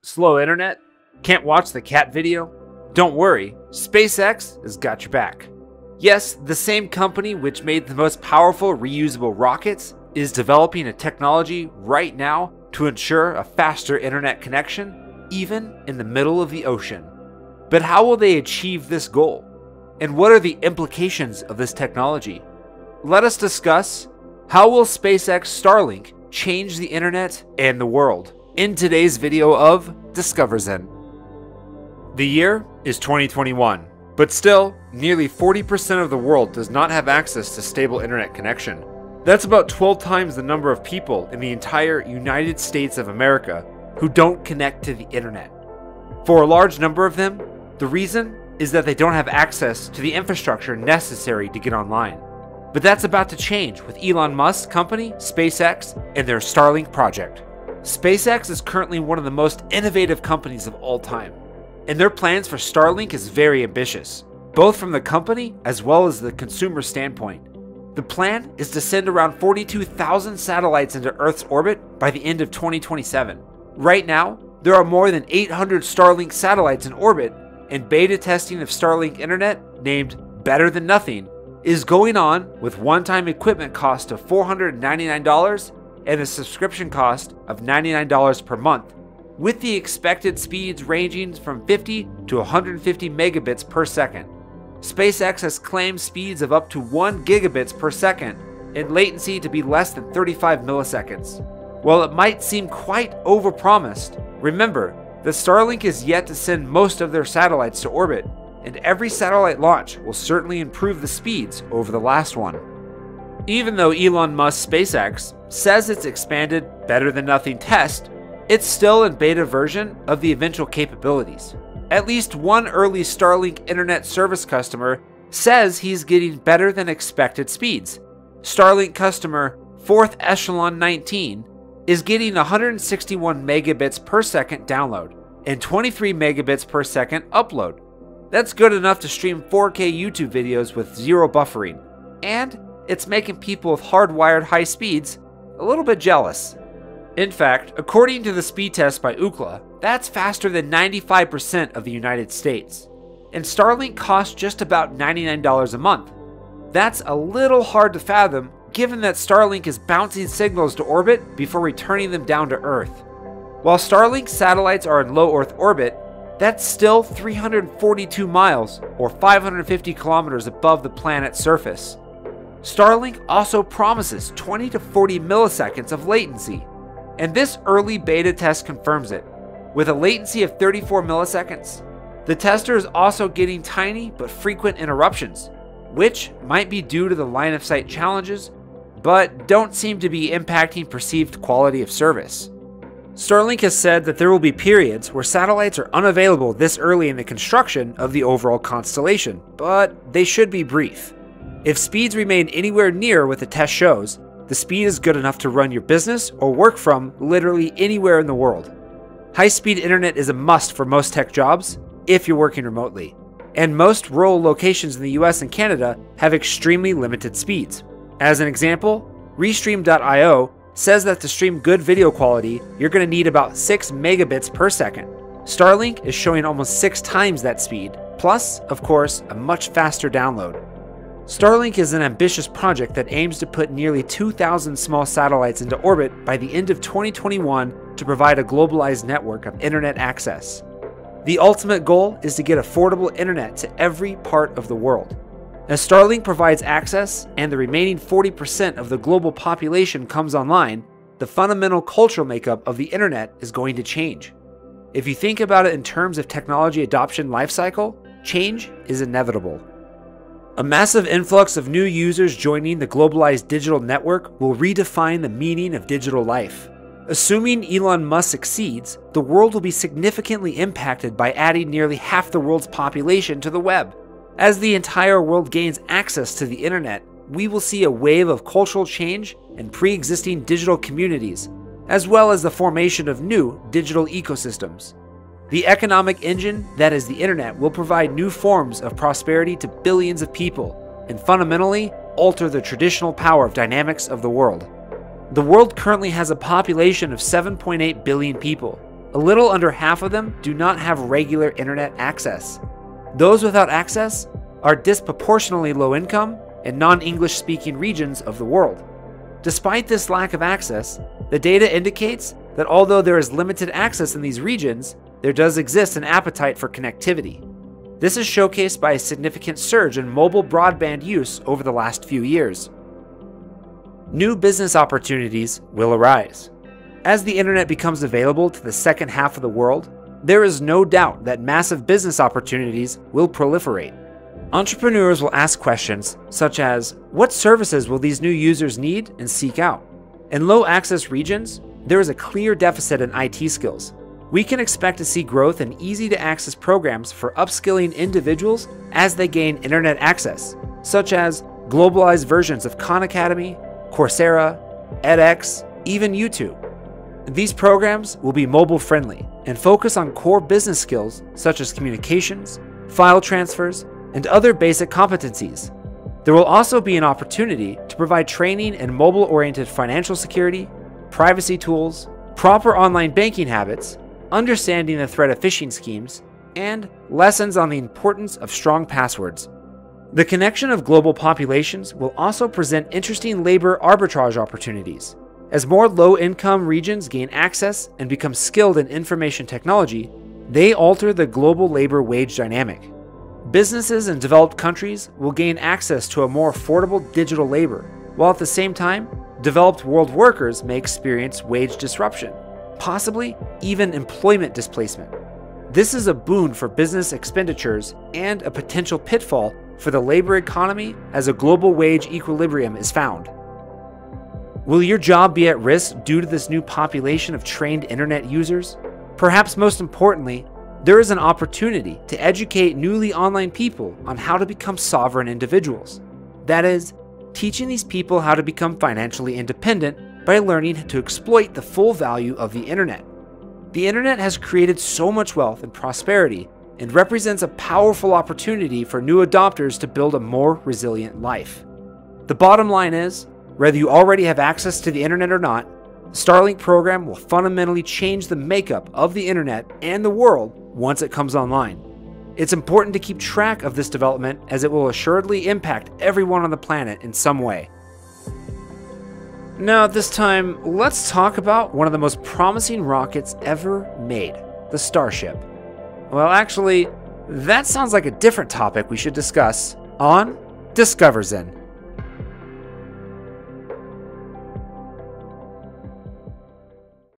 Slow internet? Can't watch the cat video? Don't worry, SpaceX has got your back. Yes, the same company which made the most powerful reusable rockets is developing a technology right now to ensure a faster internet connection, even in the middle of the ocean. But how will they achieve this goal? And what are the implications of this technology? Let us discuss how will SpaceX Starlink change the internet and the world in today's video of DiscoverZen. The year is 2021, but still, nearly 40% of the world does not have access to stable internet connection. That's about 12 times the number of people in the entire United States of America who don't connect to the internet. For a large number of them, the reason is that they don't have access to the infrastructure necessary to get online. But that's about to change with Elon Musk's company, SpaceX, and their Starlink project. SpaceX is currently one of the most innovative companies of all time, and their plans for Starlink is very ambitious, both from the company as well as the consumer standpoint. The plan is to send around 42,000 satellites into Earth's orbit by the end of 2027. Right now, there are more than 800 Starlink satellites in orbit, and beta testing of Starlink internet, named Better Than Nothing, is going on with one-time equipment cost of $499 and a subscription cost of $99 per month, with the expected speeds ranging from 50 to 150 megabits per second. SpaceX has claimed speeds of up to 1 gigabits per second and latency to be less than 35 milliseconds. While it might seem quite overpromised, remember that Starlink is yet to send most of their satellites to orbit, and every satellite launch will certainly improve the speeds over the last one. Even though Elon Musk's SpaceX says it's expanded Better Than Nothing test, it's still in beta version of the eventual capabilities. At least one early Starlink internet service customer says he's getting better than expected speeds. Starlink customer 4th Echelon 19 is getting 161 megabits per second download and 23 megabits per second upload. That's good enough to stream 4K YouTube videos with zero buffering, and it's making people with hardwired high speeds a little bit jealous. In fact, according to the speed test by Ookla, that's faster than 95% of the United States. And Starlink costs just about $99 a month. That's a little hard to fathom given that Starlink is bouncing signals to orbit before returning them down to Earth. While Starlink satellites are in low Earth orbit, that's still 342 miles or 550 kilometers above the planet's surface. Starlink also promises 20 to 40 milliseconds of latency, and this early beta test confirms it, with a latency of 34 milliseconds. The tester is also getting tiny but frequent interruptions, which might be due to the line of sight challenges, but don't seem to be impacting perceived quality of service. Starlink has said that there will be periods where satellites are unavailable this early in the construction of the overall constellation, but they should be brief. If speeds remain anywhere near what the test shows, the speed is good enough to run your business or work from literally anywhere in the world. High-speed internet is a must for most tech jobs if you're working remotely, and most rural locations in the US and Canada have extremely limited speeds. As an example, Restream.io says that to stream good video quality, you're going to need about 6 megabits per second. Starlink is showing almost 6 times that speed, plus, of course, a much faster download. Starlink is an ambitious project that aims to put nearly 2,000 small satellites into orbit by the end of 2021 to provide a globalized network of internet access. The ultimate goal is to get affordable internet to every part of the world. As Starlink provides access and the remaining 40% of the global population comes online, the fundamental cultural makeup of the internet is going to change. If you think about it in terms of technology adoption lifecycle, change is inevitable. A massive influx of new users joining the globalized digital network will redefine the meaning of digital life. Assuming Elon Musk succeeds, the world will be significantly impacted by adding nearly half the world's population to the web. As the entire world gains access to the internet, we will see a wave of cultural change and pre-existing digital communities, as well as the formation of new digital ecosystems. The economic engine that is the internet will provide new forms of prosperity to billions of people and fundamentally alter the traditional power dynamics of the world. The world currently has a population of 7.8 billion people, a little under half of them do not have regular internet access. Those without access are disproportionately low income and non-English speaking regions of the world. Despite this lack of access, the data indicates that although there is limited access in these regions, there does exist an appetite for connectivity. This is showcased by a significant surge in mobile broadband use over the last few years. New business opportunities will arise. As the internet becomes available to the second half of the world, there is no doubt that massive business opportunities will proliferate. Entrepreneurs will ask questions such as, what services will these new users need and seek out? In low-access regions, there is a clear deficit in IT skills. We can expect to see growth in easy-to-access programs for upskilling individuals as they gain internet access, such as globalized versions of Khan Academy, Coursera, edX, even YouTube. These programs will be mobile-friendly and focus on core business skills such as communications, file transfers, and other basic competencies. There will also be an opportunity to provide training in mobile-oriented financial security, privacy tools, proper online banking habits, understanding the threat of phishing schemes, and lessons on the importance of strong passwords. The connection of global populations will also present interesting labor arbitrage opportunities. As more low-income regions gain access and become skilled in information technology, they alter the global labor wage dynamic. Businesses in developed countries will gain access to a more affordable digital labor, while at the same time, developed world workers may experience wage disruption, possibly even employment displacement. This is a boon for business expenditures and a potential pitfall for the labor economy as a global wage equilibrium is found. Will your job be at risk due to this new population of trained internet users? Perhaps most importantly, there is an opportunity to educate newly online people on how to become sovereign individuals. That is, teaching these people how to become financially independent by learning to exploit the full value of the internet. The internet has created so much wealth and prosperity and represents a powerful opportunity for new adopters to build a more resilient life. The bottom line is, whether you already have access to the internet or not, the Starlink program will fundamentally change the makeup of the internet and the world once it comes online. It's important to keep track of this development as it will assuredly impact everyone on the planet in some way. Now at this time, let's talk about one of the most promising rockets ever made, the Starship. Well, actually, that sounds like a different topic we should discuss on DiscoverZen.